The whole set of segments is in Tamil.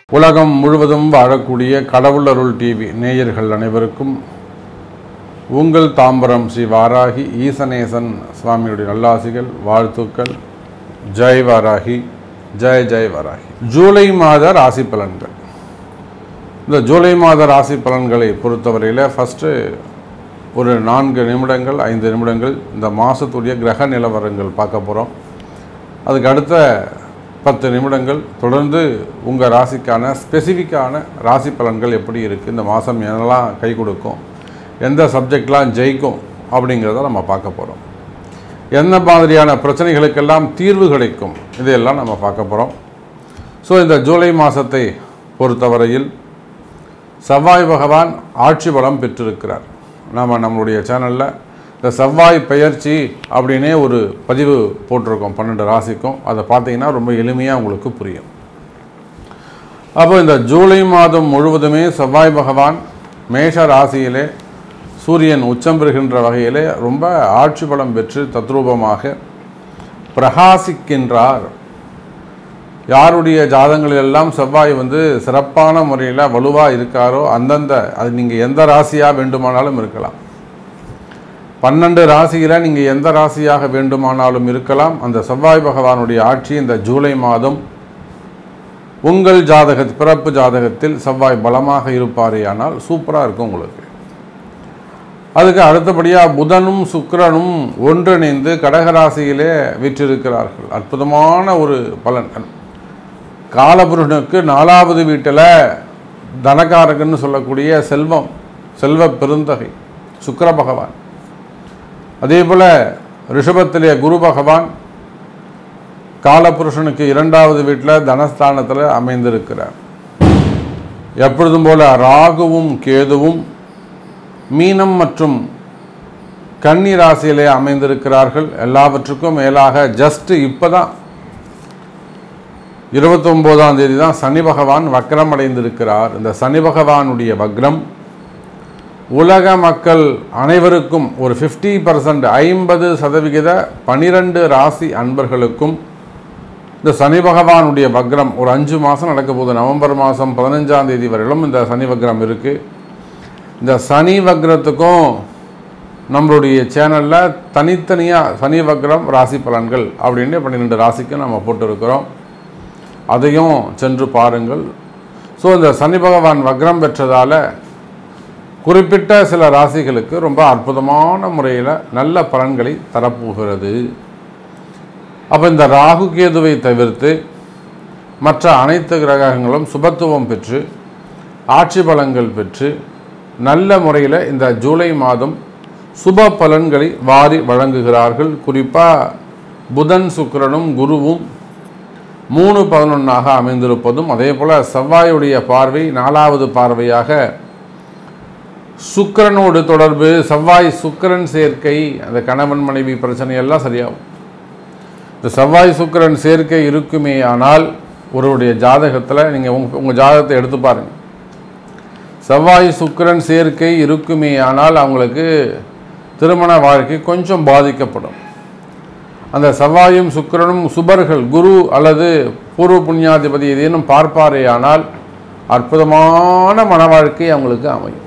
உலகம் முழுவதும் வாழக்கூடிய கடவுள் அருள் டிவி நேயர்கள் அனைவருக்கும் உங்கள் தாம்பரம் ஸ்ரீ வாராகி ஈசனேசன் சுவாமியுடைய நல்லாசிகள் வாழ்த்துக்கள். ஜெய் வாராகி, ஜெய் ஜெய் வாராகி. ஜூலை மாத ராசி பலன்கள். இந்த ஜூலை மாத ராசி பலன்களை பொறுத்தவரையில் ஃபஸ்ட்டு ஒரு 4 நிமிடங்கள் 5 நிமிடங்கள் இந்த மாதத்துடைய கிரக நிலவரங்கள் பார்க்க போகிறோம். அதுக்கு அடுத்த 10 நிமிடங்கள் தொடர்ந்து உங்கள் ராசிக்கான ஸ்பெசிஃபிக்கான ராசி பலன்கள் எப்படி இருக்குது, இந்த மாதம் என்னெல்லாம் கை கொடுக்கும், எந்த சப்ஜெக்ட்லாம் ஜெயிக்கும் அப்படிங்கிறத நம்ம பார்க்க போகிறோம். எந்த மாதிரியான பிரச்சனைகளுக்கெல்லாம் தீர்வு கிடைக்கும் இதையெல்லாம் நம்ம பார்க்க போகிறோம். ஸோ இந்த ஜூலை மாதத்தை பொறுத்தவரையில் செவ்வாய் பகவான் ஆட்சி பலம் பெற்றிருக்கிறார். நம்மளுடைய சேனலில் இந்த செவ்வாய் பெயர்ச்சி அப்படின்னே ஒரு பதிவு போட்டிருக்கோம் 12 ராசிக்கும். அதை பார்த்தீங்கன்னா ரொம்ப எளிமையாக உங்களுக்கு புரியும். அப்போ இந்த ஜூலை மாதம் முழுவதுமே செவ்வாய் பகவான் மேஷ ராசியிலே சூரியன் உச்சம் பெறுகின்ற வகையிலே ரொம்ப ஆட்சி பலம் பெற்று தத்ரூபமாக பிரகாசிக்கின்றார். யாருடைய ஜாதகங்களெல்லாம் செவ்வாய் சிறப்பான முறையில் வலுவாக இருக்காரோ அந்தந்த அது நீங்கள் எந்த ராசியாக வேண்டுமானாலும் இருக்கலாம். 12 ராசியில் நீங்கள் எந்த ராசியாக வேண்டுமானாலும் இருக்கலாம். அந்த செவ்வாய் பகவானுடைய ஆட்சி இந்த ஜூலை மாதம் உங்கள் பிறப்பு ஜாதகத்தில் செவ்வாய் பலமாக இருப்பாரே ஆனால் சூப்பராக இருக்கும் உங்களுக்கு. அதுக்கு அடுத்தபடியாக புதனும் சுக்கிரனும் ஒன்றிணைந்து கடகராசியிலே வீற்றிருக்கிறார்கள். அற்புதமான ஒரு பலன். காலபுருஷனுக்கு 4வது வீட்டில் தனகாரகன்னு சொல்லக்கூடிய செல்வ பெருந்தகை சுக்கிர பகவான். அதே போல் ரிஷபத்திலே குரு பகவான் காலபுருஷனுக்கு 2வது வீட்டில் தனஸ்தானத்தில் அமைந்திருக்கிறார். எப்பொழுதும் போல ராகுவும் கேதுவும் மீனம் மற்றும் கன்னி ராசியிலே அமைந்திருக்கிறார்கள். எல்லாவற்றுக்கும் மேலாக ஜஸ்ட் இப்போ தான் 29ஆம் தேதி தான் சனி பகவான் வக்ரம் அடைந்திருக்கிறார். இந்த சனி பகவானுடைய வக்ரம் உலக மக்கள் அனைவருக்கும் ஒரு 50% 50% 12 ராசி அன்பர்களுக்கும் இந்த சனி பகவானுடைய வக்ரம் ஒரு 5 மாதம் நடக்க போகுது. நவம்பர் மாதம் 15ஆம் தேதி வரையிலும் இந்த சனி வக்ரம் இருக்குது. இந்த சனி வக்ரத்துக்கும் நம்மளுடைய சேனலில் தனித்தனியாக சனி வக்ரம் ராசி பலன்கள் அப்படின்னு 12 ராசிக்கு நம்ம போட்டிருக்கிறோம். அதையும் சென்று பாருங்கள். ஸோ இந்த சனி பகவான் வக்ரம் பெற்றதால் குறிப்பிட்ட சில ராசிகளுக்கு ரொம்ப அற்புதமான முறையில் நல்ல பலன்களை தரப்போகிறது. அப்போ இந்த ராகு கேதுவை தவிர்த்து மற்ற அனைத்து கிரகங்களும் சுபத்துவம் பெற்று ஆட்சி பலன்கள் பெற்று நல்ல முறையில் இந்த ஜூலை மாதம் சுப பலன்களை வாரி வழங்குகிறார்கள். குறிப்பாக புதன் சுக்கிரனும் குருவும் 3-11 அமைந்திருப்பதும் அதே போல் செவ்வாயுடைய பார்வை 4வது பார்வையாக சுக்கிரனோடு தொடர்பு, செவ்வாய் சுக்கிரன் சேர்க்கை, அந்த கணவன் மனைவி பிரச்சனையெல்லாம் சரியாகும். இந்த செவ்வாய் சுக்கிரன் சேர்க்கை இருக்குமே ஆனால் ஒருவருடைய ஜாதகத்தில் நீங்கள் உங்கள் ஜாதகத்தை எடுத்து பாருங்கள். செவ்வாய் சுக்கிரன் சேர்க்கை இருக்குமே ஆனால் அவங்களுக்கு திருமண வாழ்க்கை கொஞ்சம் பாதிக்கப்படும். அந்த செவ்வாயும் சுக்கிரனும் சுபர்கள் குரு அல்லது பூர்வ புண்ணியாதிபதி ஏதேனும் பார்ப்பாரே ஆனால் அற்புதமான மன வாழ்க்கை அவங்களுக்கு அமையும்.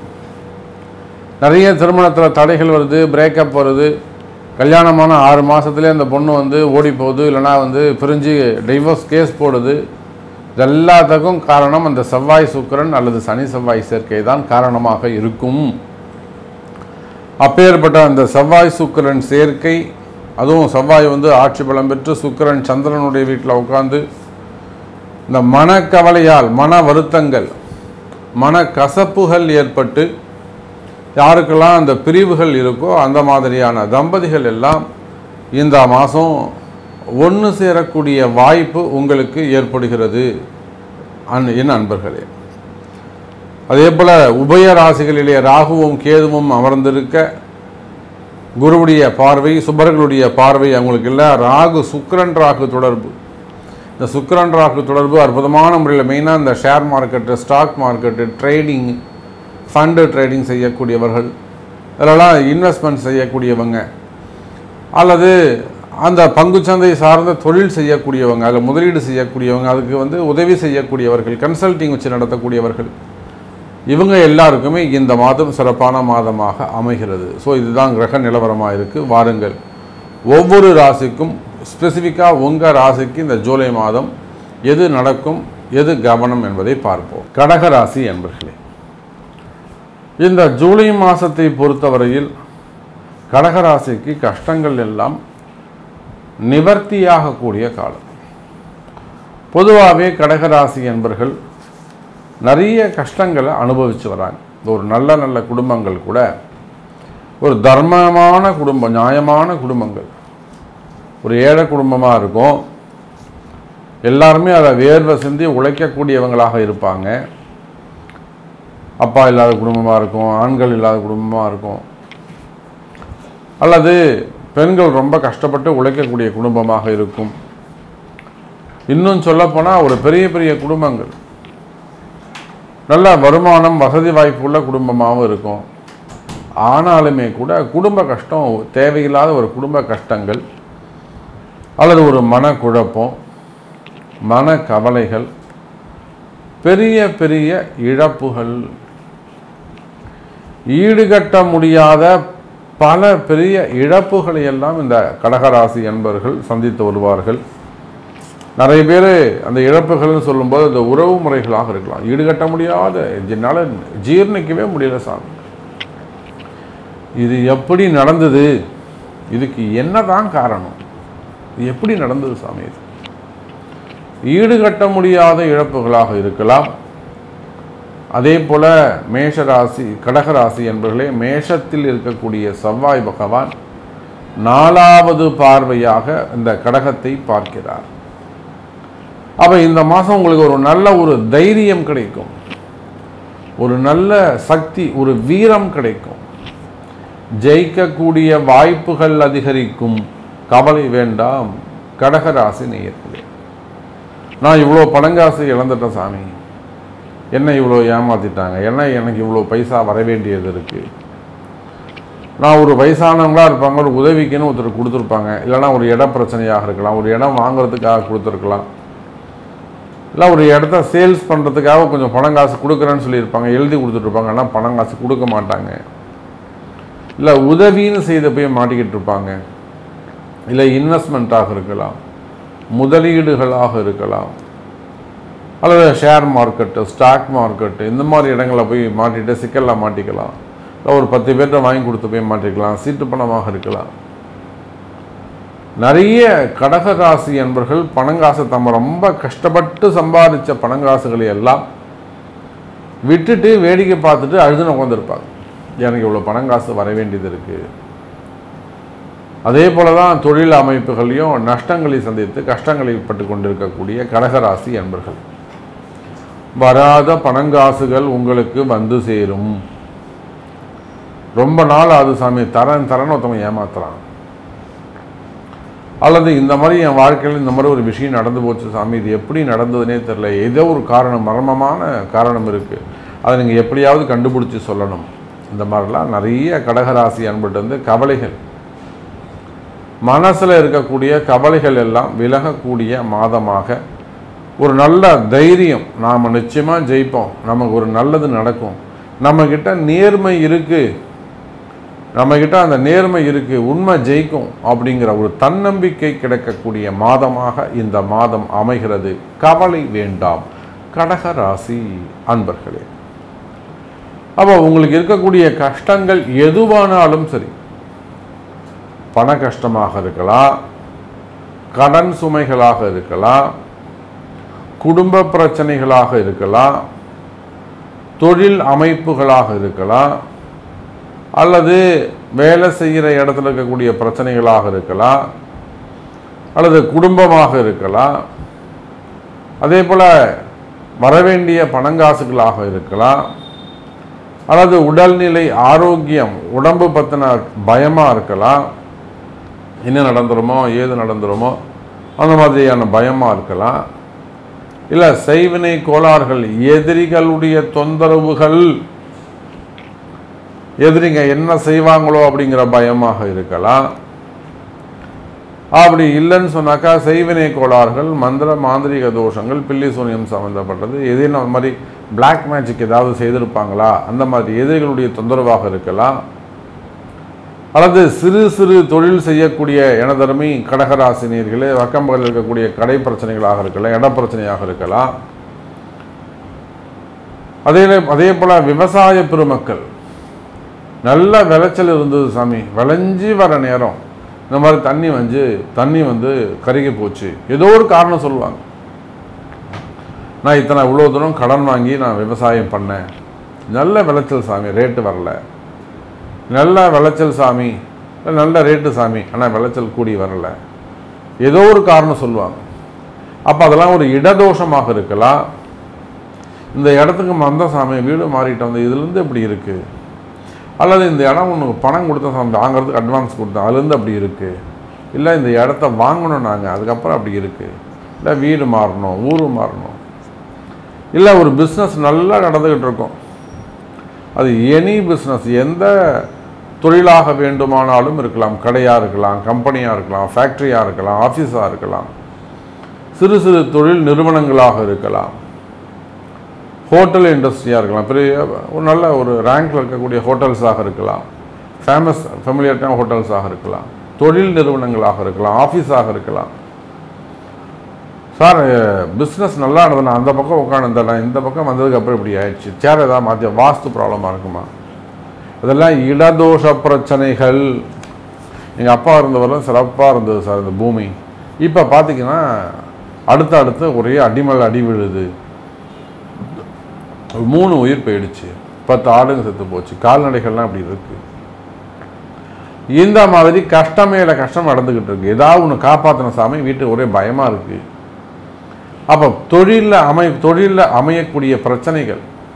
நிறைய திருமணத்தில் தடைகள் வருது, பிரேக்கப் வருது, கல்யாணமான 6 மாதத்துலேயே அந்த பொண்ணு ஓடி போகுது, இல்லைனா பிரிஞ்சு டைவர்ஸ் கேஸ் போடுது. இதெல்லாத்துக்கும் காரணம் அந்த செவ்வாய் சுக்கிரன் அல்லது சனி செவ்வாய் சேர்க்கை தான் காரணமாக இருக்கும். அப்பேற்பட்ட அந்த செவ்வாய் சுக்கிரன் சேர்க்கை, அதுவும் செவ்வாய் ஆட்சி பலம் பெற்று சுக்கிரன் சந்திரனுடைய வீட்டில் உட்காந்து இந்த மனக்கவலையால் மன வருத்தங்கள் மன கசப்புகள் ஏற்பட்டு யாருக்கெல்லாம் அந்த பிரிவுகள் இருக்கோ அந்த மாதிரியான தம்பதிகள் எல்லாம் இந்த மாதம் ஒன்று சேரக்கூடிய வாய்ப்பு உங்களுக்கு ஏற்படுகிறது என் அன்பர்களே. அதே போல் உபய ராசிகளிலே ராகுவும் கேதுவும் அமர்ந்திருக்க குருவுடைய பார்வை சுபர்களுடைய பார்வை அவங்களுக்கு இல்லை. சுக்கிரன் ராகு தொடர்பு, இந்த சுக்கிரன் ராகு தொடர்பு அற்புதமான முறையில் மெயினாக இந்த share market, stock market, trading, fund trading செய்யக்கூடியவர்கள், இதெல்லாம் இன்வெஸ்ட்மெண்ட் செய்யக்கூடியவங்க அல்லது அந்த பங்குச்சந்தை சார்ந்த தொழில் செய்யக்கூடியவங்க, அதில் முதலீடு செய்யக்கூடியவங்க, அதுக்கு உதவி செய்யக்கூடியவர்கள், கன்சல்டிங் வச்சு நடத்தக்கூடியவர்கள், இவங்க எல்லாருக்குமே இந்த மாதம் சிறப்பான மாதமாக அமைகிறது. ஸோ இதுதான் கிரக நிலவரமாக இருக்குது. வாருங்கள், ஒவ்வொரு ராசிக்கும் ஸ்பெசிஃபிக்காக உங்கள் ராசிக்கு இந்த ஜூலை மாதம் எது நடக்கும், எது கவனம் என்பதை பார்ப்போம். கடக ராசி என்பர்களே, இந்த ஜூலை மாதத்தை பொறுத்தவரையில் கடகராசிக்கு கஷ்டங்கள் எல்லாம் நிவர்த்தியாகக்கூடிய காலம். பொதுவாகவே கடகராசி என்பர்கள் நிறைய கஷ்டங்களை அனுபவித்து வராங்க. ஒரு நல்ல நல்ல குடும்பங்கள் கூட, ஒரு தர்மமான குடும்பம், நியாயமான குடும்பங்கள், ஒரு ஏழை குடும்பமாக இருக்கும். எல்லாருமே அதை வேர்வை சிந்தி உழைக்கக்கூடியவங்களாக இருப்பாங்க. அப்பா இல்லாத குடும்பமாக இருக்கும், ஆண்கள் இல்லாத குடும்பமாக இருக்கும், அல்லது பெண்கள் ரொம்ப கஷ்டப்பட்டு உழைக்கக்கூடிய குடும்பமாக இருக்கும். இன்னும் சொல்லப்போனால் ஒரு பெரிய பெரிய குடும்பங்கள், நல்ல வருமானம், வசதி வாய்ப்பு உள்ள குடும்பமாகவும் இருக்கும். ஆனாலுமே கூட குடும்ப கஷ்டம், தேவையில்லாத ஒரு குடும்ப கஷ்டங்கள் அல்லது ஒரு மனக்குழப்பம், மன கவலைகள், பெரிய பெரிய இழப்புகள், ஈடுகட்ட முடியாத பல பெரிய இழப்புகளை எல்லாம் இந்த கடகராசி என்பவர்கள் சந்தித்து வருவார்கள். நிறைய பேர் அந்த இழப்புகள்னு சொல்லும்போது அந்த உறவு முறைகளாக இருக்கலாம். ஈடுகட்ட முடியாத, என்னால் ஜீர்ணிக்கவே முடியல சாமி, இது எப்படி நடந்தது, இதுக்கு என்னதான் காரணம், இது எப்படி நடந்தது சாமி, இது ஈடுகட்ட முடியாத இழப்புகளாக இருக்கலாம். அதே போல் மேஷராசி, கடகராசி என்பவர்களே, மேஷத்தில் இருக்கக்கூடிய செவ்வாய் பகவான் 4வது பார்வையாக இந்த கடகத்தை பார்க்கிறார். அப்போ இந்த மாதம் உங்களுக்கு ஒரு நல்ல ஒரு தைரியம் கிடைக்கும், ஒரு நல்ல சக்தி, ஒரு வீரம் கிடைக்கும், ஜெயிக்கக்கூடிய வாய்ப்புகள் அதிகரிக்கும். கவலை வேண்டாம் கடகராசி நேயர்களே. நான் இவ்வளோ பணங்காசு இழந்துட்டேன் சாமி, என்ன இவ்வளோ ஏமாற்றிட்டாங்க, என்ன எனக்கு இவ்வளோ பைசா வர வேண்டியது இருக்குது, நான் ஒரு வயசானவங்களாக இருப்பாங்க, ஒரு உதவிக்குன்னு ஒருத்தர் கொடுத்துருப்பாங்க, இல்லைனா ஒரு இட பிரச்சனையாக இருக்கலாம், ஒரு இடம் வாங்குறதுக்காக கொடுத்துருக்கலாம், இல்லை ஒரு இடத்த சேல்ஸ் பண்ணுறதுக்காக கொஞ்சம் பணங்காசு கொடுக்குறேன்னு சொல்லியிருப்பாங்க, எழுதி கொடுத்துட்ருப்பாங்க, ஆனால் பணங்காசு கொடுக்க மாட்டாங்க, இல்லை உதவின்னு செய்த போய் மாட்டிக்கிட்டு இருப்பாங்க, இல்லை இன்வெஸ்ட்மெண்ட்டாக இருக்கலாம், முதலீடுகளாக இருக்கலாம், அல்லது ஷேர் மார்க்கெட்டு, ஸ்டாக் மார்க்கெட்டு, இந்த மாதிரி இடங்களில் போய் மாட்டிட்டு சிக்கலில் மாட்டிக்கலாம், இல்லை ஒரு 10 பேர்கிட்ட வாங்கி கொடுத்து போய் மாட்டிக்கலாம், சீட்டு பணமாக இருக்கலாம். நிறைய கடகராசி என்பர்கள் பணங்காசு, நம்ம ரொம்ப கஷ்டப்பட்டு சம்பாதிச்ச பணங்காசுகளை எல்லாம் விட்டுட்டு வேடிக்கை பார்த்துட்டு அழுதுன்னு உட்காந்துருப்பாங்க, எனக்கு இவ்வளோ பணங்காசு வர வேண்டியது இருக்குது. அதே போல தான் தொழில் அமைப்புகளையும் நஷ்டங்களை சந்தித்து கஷ்டங்களை பட்டு கொண்டிருக்கக்கூடிய கடகராசி என்பர்கள், வராத பணங்காசுகள் உங்களுக்கு வந்து சேரும். ரொம்ப நாள் அது சாமி தரன்னு ஒருத்தவங்க ஏமாத்துறான், அல்லது இந்த மாதிரி என் வாழ்க்கையில் இந்த மாதிரி ஒரு விஷயம் நடந்து போச்சு சாமி, இது எப்படி நடந்ததுன்னே தெரியல, ஏதோ ஒரு காரணம், மர்மமான காரணம் இருக்குது, அதை நீங்கள் எப்படியாவது கண்டுபிடிச்சி சொல்லணும். இந்த மாதிரிலாம் நிறைய கடகராசி அன்பட்டு கவலைகள், மனசில் இருக்கக்கூடிய கவலைகள் எல்லாம் விலகக்கூடிய மாதமாக, ஒரு நல்ல தைரியம், நாம் நிச்சயமாக ஜெயிப்போம், நமக்கு ஒரு நல்லது நடக்கும், நம்மக்கிட்ட நேர்மை இருக்குது, நம்மக்கிட்ட அந்த நேர்மை இருக்குது, உண்மை ஜெயிக்கும் அப்படிங்கிற ஒரு தன்னம்பிக்கை கிடைக்கக்கூடிய மாதமாக இந்த மாதம் அமைகிறது. கவலை வேண்டாம் கடகராசி அன்பர்களே. அப்போ உங்களுக்கு இருக்கக்கூடிய கஷ்டங்கள் எதுவானாலும் சரி, பண கஷ்டமாக இருக்கலாம், கடன் சுமைகளாக இருக்கலாம், குடும்ப பிரச்சனைகளாக இருக்கலாம், தொழில் அமைப்புகளாக இருக்கலாம், அல்லது வேலை செய்கிற இடத்துல இருக்கக்கூடிய பிரச்சனைகளாக இருக்கலாம், அல்லது குடும்பமாக இருக்கலாம், அதே போல் வரவேண்டிய பணங்காசுகளாக இருக்கலாம், அல்லது உடல்நிலை ஆரோக்கியம், உடம்பு பற்றின பயமாக இருக்கலாம், என்ன நடந்துருமோ ஏது நடந்துருமோ அந்த மாதிரியான பயமாக இருக்கலாம், இல்லை செய்வினை கோளாறுகள், எதிரிகளுடைய தொந்தரவுகள், எதிரிங்க என்ன செய்வாங்களோ அப்படிங்கிற பயமாக இருக்கலாம், அப்படி இல்லைன்னு சொன்னாக்கா செய்வினை கோளாறுகள், மந்திர மாந்திரிக தோஷங்கள், பில்லி சூனியம் சம்மந்தப்பட்டது, எதிரும் அந்த மாதிரி பிளாக் மேஜிக் ஏதாவது செய்திருப்பாங்களா, அந்த மாதிரி எதிரிகளுடைய தொந்தரவாக இருக்கலாம். அல்லது சிறு சிறு தொழில் செய்யக்கூடிய எனதருமை கடகராசினியர்களே, வக்கம்பகத்தில் இருக்கக்கூடிய கடை பிரச்சனைகளாக இருக்கலாம், இட பிரச்சனையாக இருக்கலாம். அதே போல் விவசாய பெருமக்கள், நல்ல விளைச்சல் இருந்தது சாமி, விளைஞ்சி வர நேரம் இந்த மாதிரி தண்ணி வந்து கருகி போச்சு, ஏதோ ஒரு காரணம் சொல்லுவாங்க. நான் இவ்வளோ தூரம் கடன் வாங்கி நான் விவசாயம் பண்ணேன், நல்ல விளைச்சல் சாமி, ரேட்டு வரல, நல்ல விளைச்சல் சாமி, நல்ல ரேட்டு சாமி, ஆனால் விளைச்சல் கூடி வரல, ஏதோ ஒரு காரணம் சொல்லுவாங்க. அப்போ அதெல்லாம் ஒரு இடதோஷமாக இருக்கலாம். இந்த இடத்துக்கு வந்த சாமி, வீடு மாறிட்டு வந்து இதுலேருந்து இப்படி இருக்குது, அல்லது இந்த இடம் உனக்கு பணம் கொடுத்த சாமி, வாங்கிறதுக்கு அட்வான்ஸ் கொடுத்தோம், அதுலேருந்து அப்படி இருக்குது, இல்லை இந்த இடத்த வாங்கணும் நாங்கள், அதுக்கப்புறம் அப்படி இருக்குது, இல்லை வீடு மாறணும், ஊர் மாறணும், இல்லை ஒரு பிஸ்னஸ் நல்லா நடந்துக்கிட்டு இருக்கோம், அது எனி பிஸ்னஸ், எந்த தொழிலாக வேண்டுமானாலும் இருக்கலாம், கடையாக இருக்கலாம், கம்பெனியாக இருக்கலாம், ஃபேக்ட்ரியாக இருக்கலாம், ஆஃபீஸாக இருக்கலாம், சிறு சிறு தொழில் நிறுவனங்களாக இருக்கலாம், ஹோட்டல் இண்டஸ்ட்ரியாக இருக்கலாம், பெரிய ஒரு நல்ல ஒரு ரேங்கில் இருக்கக்கூடிய ஹோட்டல்ஸாக இருக்கலாம், ஃபெமிலியரான ஹோட்டல்ஸாக இருக்கலாம், தொழில் நிறுவனங்களாக இருக்கலாம், ஆஃபீஸாக இருக்கலாம். சார் பிஸ்னஸ் நல்லா இருந்ததுன்னா அந்த பக்கம் உட்காந்துருந்தேன், இந்த பக்கம் வந்ததுக்கப்புறம் இப்படி ஆயிடுச்சு, சேர் ஏதாவது மாற்றி வாஸ்து ப்ராப்ளமாக இருக்குமா, இதெல்லாம் இடதோஷ பிரச்சனைகள். எங்கள் அப்பா இருந்தவரெல்லாம் சிறப்பாக இருந்தது சார் இந்த பூமி, இப்போ பார்த்திங்கன்னா அடுத்து ஒரே அடிமலை அடி விழுது, 3 உயிர் போயிடுச்சு, 10 ஆடுங்க செத்து போச்சு, கால்நடைகள்லாம் அப்படி இருக்கு. இந்த மாதிரி கஷ்டம் மேல கஷ்டம் நடந்துக்கிட்டு இருக்கு. ஏதாவது ஒன்று காப்பாற்றின சாமி, வீட்டுக்கு ஒரே பயமாக இருக்கு. அப்போ தொழிலில் அமையக்கூடிய பிரச்சனைகள்.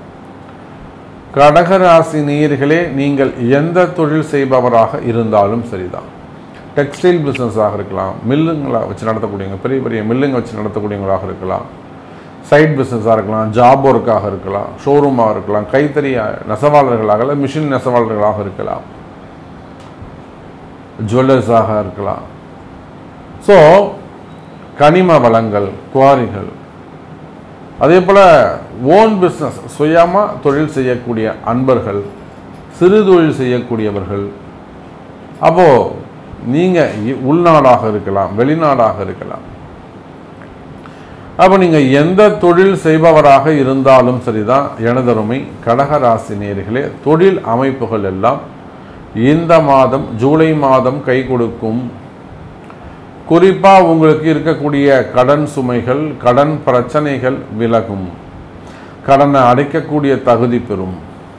கடகராசி நேயர்களே, நீங்கள் எந்த தொழில் செய்பவராக இருந்தாலும் சரிதான், டெக்ஸ்டைல் பிஸ்னஸாக இருக்கலாம், மில்லுங்களை வச்சு நடத்தக்கூடியவங்க, பெரிய பெரிய மில்லுங்க வச்சு நடத்தக்கூடியவங்களாக இருக்கலாம், சைட் பிஸ்னஸாக இருக்கலாம், ஜாப் ஒர்க்காக இருக்கலாம், ஷோரூமாக இருக்கலாம், கைத்தறி நெசவாளர்களாக இல்லை மிஷின் நெசவாளர்களாக இருக்கலாம், ஜுவல்லர்ஸாக இருக்கலாம். ஸோ கனிம வளங்கள், குவாரிகள், அதே போல் ஓன் பிஸ்னஸ், சுயமாக தொழில் செய்யக்கூடிய அன்பர்கள், சிறு தொழில் செய்யக்கூடியவர்கள், அப்போது நீங்கள் உள்நாடாக இருக்கலாம், வெளிநாடாக இருக்கலாம். அப்போ நீங்கள் எந்த தொழில் செய்பவராக இருந்தாலும் சரிதான் எனதருமை கடகராசி நேயர்களே, தொழில் அமைப்புகள் எல்லாம் இந்த மாதம் ஜூலை மாதம் கை கொடுக்கும். குறிப்பாக உங்களுக்கு இருக்கக்கூடிய கடன் சுமைகள், கடன் பிரச்சனைகள் விலகும், கடனை அடைக்கக்கூடிய தகுதி பெறும்,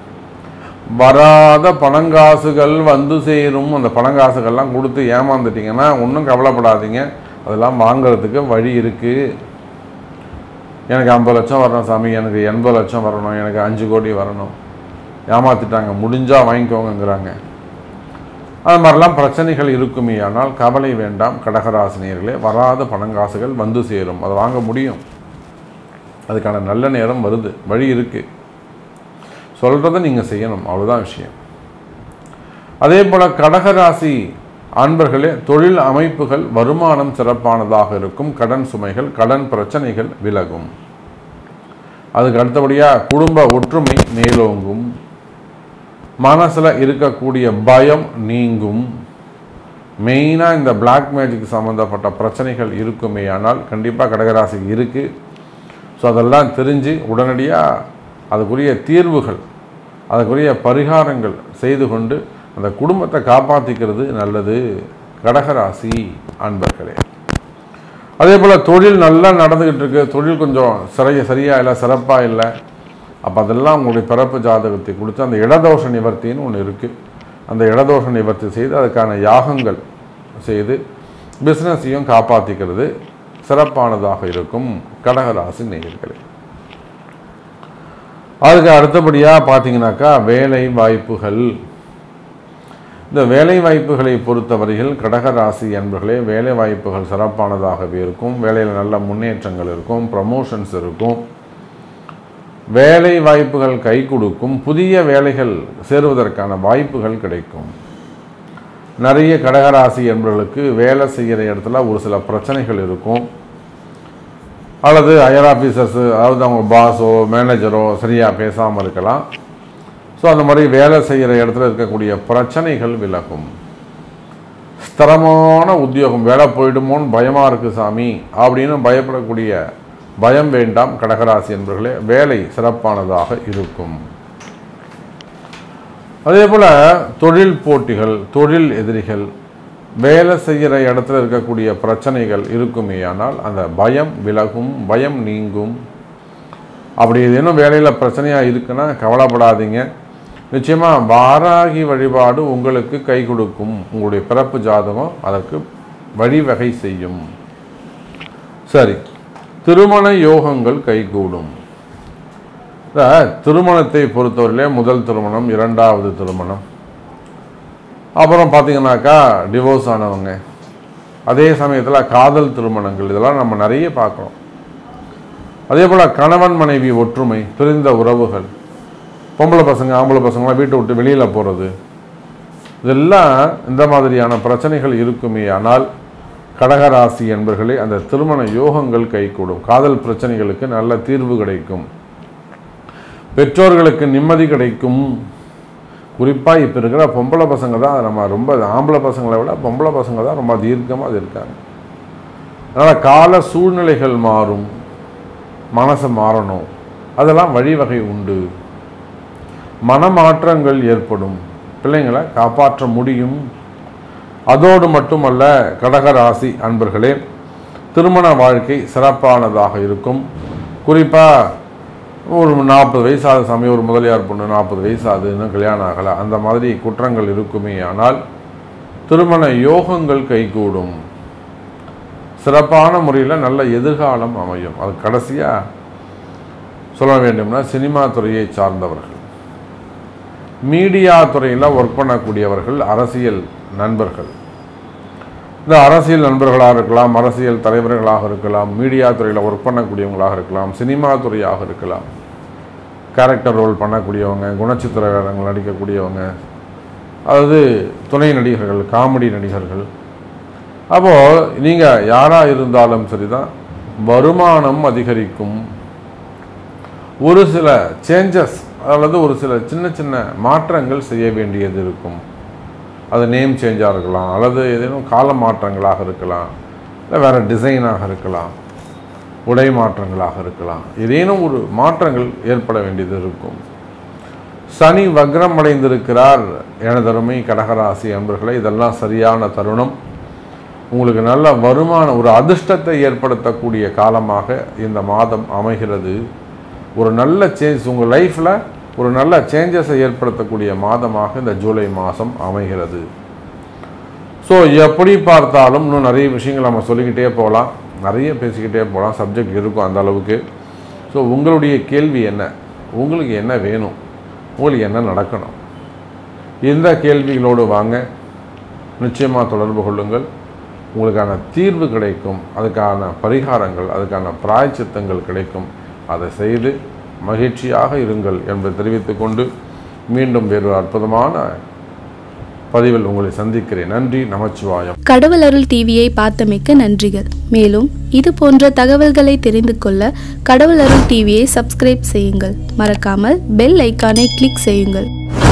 வராத பணங்காசுகள் வந்து சேரும். அந்த பணங்காசுகள்லாம் கொடுத்து ஏமாந்துட்டீங்கன்னா ஒன்றும் கவலைப்படாதீங்க, அதெல்லாம் வாங்கிறதுக்கு வழி இருக்குது. எனக்கு 50 லட்சம் வரணும் சாமி, எனக்கு 80 லட்சம் வரணும், எனக்கு 5 கோடி வரணும், ஏமாற்றிட்டாங்க, முடிஞ்சால் வாங்கிக்கோங்கிறாங்க. அது மாதிரிலாம் பிரச்சனைகள் இருக்குமே, ஆனால் கவலை வேண்டாம் கடகராசினியர்களே, வராத பணங்காசுகள் வந்து சேரும், அதை வாங்க முடியும். அதுக்கான நல்ல நேரம் வருது, வழி இருக்குது, சொல்கிறத நீங்கள் செய்யணும், அவ்வளோதான் விஷயம். அதே போல் கடகராசி அன்பர்களே, தொழில் அமைப்புகள் வருமானம் சிறப்பானதாக இருக்கும், கடன் சுமைகள், கடன் பிரச்சனைகள் விலகும். அதுக்கு அடுத்தபடியாக குடும்ப ஒற்றுமை மேலோங்கும், மனசில் இருக்கக்கூடிய பயம் நீங்கும். மெயினாக இந்த பிளாக் மேஜிக் சம்மந்தப்பட்ட பிரச்சனைகள் இருக்குமே, ஆனால் கண்டிப்பாக கடகராசிக்கு இருக்குது. ஸோ அதெல்லாம் தெரிஞ்சு உடனடியாக அதுக்குரிய தீர்வுகள், அதுக்குரிய பரிகாரங்கள் செய்து கொண்டு அந்த குடும்பத்தை காப்பாற்றிக்கிறது நல்லது கடகராசி அன்பர்களே. அதே போல் தொழில் நல்லா நடந்துக்கிட்டு இருக்கு, தொழில் கொஞ்சம் சரியாக இல்லை, சிறப்பாக இல்லை, அப்போ அதெல்லாம் உங்களுடைய பிறப்பு ஜாதகத்தை கொடுத்து அந்த இடதோஷ நிவர்த்தின்னு ஒன்று இருக்குது, அந்த இடதோஷ நிவர்த்தி செய்து அதுக்கான யாகங்கள் செய்து பிஸ்னஸையும் காப்பாற்றிக்கிறது சிறப்பானதாக இருக்கும் கடகராசி நேயர்களே. அதுக்கு அடுத்தபடியாக பார்த்தீங்கன்னாக்கா வேலை வாய்ப்புகள். இந்த வேலை வாய்ப்புகளை பொறுத்தவரையில் கடகராசி என்பர்களே, வேலை வாய்ப்புகள் சிறப்பானதாகவே இருக்கும், வேலையில் நல்ல முன்னேற்றங்கள் இருக்கும், ப்ரமோஷன்ஸ் இருக்கும், வேலை வாய்ப்புகள் கை கொடுக்கும், புதிய வேலைகள் சேருவதற்கான வாய்ப்புகள் கிடைக்கும். நிறைய கடகராசி என்பவர்களுக்கு வேலை செய்கிற இடத்துல ஒரு சில பிரச்சனைகள் இருக்கும். அல்லது ஹையர் ஆஃபீஸர்ஸு, அதாவது அவங்க பாஸோ மேனேஜரோ சரியாக பேசாமல் இருக்கலாம். ஸோ அந்த மாதிரி வேலை செய்கிற இடத்துல இருக்கக்கூடிய பிரச்சனைகள் விலகும். ஸ்திரமான உத்தியோகம், வேலை போயிடுமோன்னு பயமாக இருக்குது சாமி அப்படின்னு பயப்படக்கூடிய பயம் வேண்டாம் கடகராசி என்பவர்களே. வேலை சிறப்பானதாக இருக்கும். அதே போல் தொழில் போட்டிகள், தொழில் எதிரிகள், வேலை செய்கிற இடத்துல இருக்கக்கூடிய பிரச்சனைகள் இருக்குமே ஆனால் அந்த பயம் விலகும், பயம் நீங்கும். அப்படி ஏதேனும் வேலையில் பிரச்சனையாக இருக்குன்னா கவலைப்படாதீங்க. நிச்சயமாக வாராகி வழிபாடு உங்களுக்கு கை கொடுக்கும். உங்களுடைய பிறப்பு ஜாதகம் அதற்கு வழிவகை செய்யும். சரி, திருமண யோகங்கள் கைகூடும். திருமணத்தை பொறுத்தவரையிலே முதல் திருமணம், இரண்டாவது திருமணம், அப்புறம் பார்த்தீங்கன்னாக்கா டிவோர்ஸ் ஆனவங்க, அதே சமயத்தில் காதல் திருமணங்கள், இதெல்லாம் நம்ம நிறைய பார்க்குறோம். அதே போல் கணவன் மனைவி ஒற்றுமை, பிரிந்த உறவுகள், பொம்பளை பசங்க ஆம்பளை பசங்களாம் வீட்டை விட்டு வெளியில் போகிறது, இதெல்லாம் இந்த மாதிரியான பிரச்சனைகள் இருக்குமே ஆனால் கடகராசி என்பர்களே அந்த திருமண யோகங்கள் கைகூடும். காதல் பிரச்சனைகளுக்கு நல்ல தீர்வு கிடைக்கும். பெற்றோர்களுக்கு நிம்மதி கிடைக்கும். குறிப்பாக இப்போ இருக்கிற பொம்பளை பசங்க தான் நம்ம ரொம்ப, ஆம்பளை பசங்களை விட பொம்பளை பசங்க தான் ரொம்ப தீர்க்கமாக அது இருக்காங்க. அதனால் கால சூழ்நிலைகள் மாறும், மனசு மாறணும், அதெல்லாம் வழிவகை உண்டு. மனமாற்றங்கள் ஏற்படும், பிள்ளைங்களை காப்பாற்ற முடியும். அதோடு மட்டுமல்ல கடகராசி அன்பர்களே, திருமண வாழ்க்கை சிறப்பானதாக இருக்கும். குறிப்பாக ஒரு 40 வயசாத சமயம் ஒரு முதலியார் பொண்ணு 40 வயசாது இன்னும் கல்யாணம் ஆகலை, அந்த மாதிரி குற்றங்கள் இருக்குமே ஆனால் திருமண யோகங்கள் கைகூடும். சிறப்பான முறையில் நல்ல எதிர்காலம் அமையும். அது கடைசியாக சொல்ல வேண்டும்னா சினிமா துறையை சார்ந்தவர்கள், மீடியா துறையில் ஒர்க் பண்ணக்கூடியவர்கள், அரசியல் நண்பர்கள், இந்த அரசியல் நண்பர்களாக இருக்கலாம், அரசியல் தலைவர்களாக இருக்கலாம், மீடியா துறையில் ஒர்க் பண்ணக்கூடியவங்களாக இருக்கலாம், சினிமா துறையாக இருக்கலாம், கேரக்டர் ரோல் பண்ணக்கூடியவங்க, குணச்சித்திர வேடங்கள் நடிக்கக்கூடியவங்க, அதாவது துணை நடிகர்கள், காமெடி நடிகர்கள். அப்போது நீங்கள் யாராக இருந்தாலும் சரிதான், வருமானம் அதிகரிக்கும். ஒரு சில சேஞ்சஸ் அல்லது ஒரு சில சின்ன சின்ன மாற்றங்கள் செய்ய வேண்டியது இருக்கும். அது நேம் சேஞ்சாக இருக்கலாம், அல்லது ஏதேனும் கால மாற்றங்களாக இருக்கலாம், இல்லை வேறு டிசைனாக இருக்கலாம், உடை மாற்றங்களாக இருக்கலாம். ஏதேனும் ஒரு மாற்றங்கள் ஏற்பட வேண்டியது இருக்கும். சனி வக்ரம் அடைந்திருக்கிறார் எனதருமை கடகராசி அன்பர்களே. இதெல்லாம் சரியான தருணம். உங்களுக்கு நல்ல வருமான, ஒரு அதிர்ஷ்டத்தை ஏற்படுத்தக்கூடிய காலமாக இந்த மாதம் அமைகிறது. ஒரு நல்ல சேஞ்ச் உங்கள் லைஃப்பில் ஒரு நல்ல சேஞ்சஸை ஏற்படுத்தக்கூடிய மாதமாக இந்த ஜூலை மாதம் அமைகிறது. ஸோ எப்படி பார்த்தாலும் இன்னும் நிறைய விஷயங்கள் நம்ம சொல்லிக்கிட்டே போகலாம், நிறைய பேசிக்கிட்டே போகலாம், சப்ஜெக்ட் இருக்கும் அந்த அளவுக்கு. ஸோ உங்களுடைய கேள்வி என்ன, உங்களுக்கு என்ன வேணும், உங்களுக்கு என்ன நடக்கணும், இந்த கேள்விகளோடு வாங்க, நிச்சயமாக தொடர்பு கொள்ளுங்கள். உங்களுக்கான தீர்வு கிடைக்கும், அதுக்கான பரிகாரங்கள், அதுக்கான பிராயச்சித்தங்கள் கிடைக்கும். அதை செய்து மகிழ்ச்சியாக இருங்கள் என்பதை தெரிவித்துக்கொண்டு மீண்டும் வேறு அற்புதமான பதிவில் உங்களை சந்திக்கிறேன். நன்றி, நமச்சிவாயம். கடவுள் அருள் டிவியை பார்த்தமைக்கு நன்றிகள். மேலும் இது போன்ற தகவல்களை தெரிந்து கொள்ள கடவுள் அருள் டிவியை சப்ஸ்கிரைப் செய்யுங்கள். மறக்காமல் பெல் ஐக்கானை கிளிக் செய்யுங்கள்.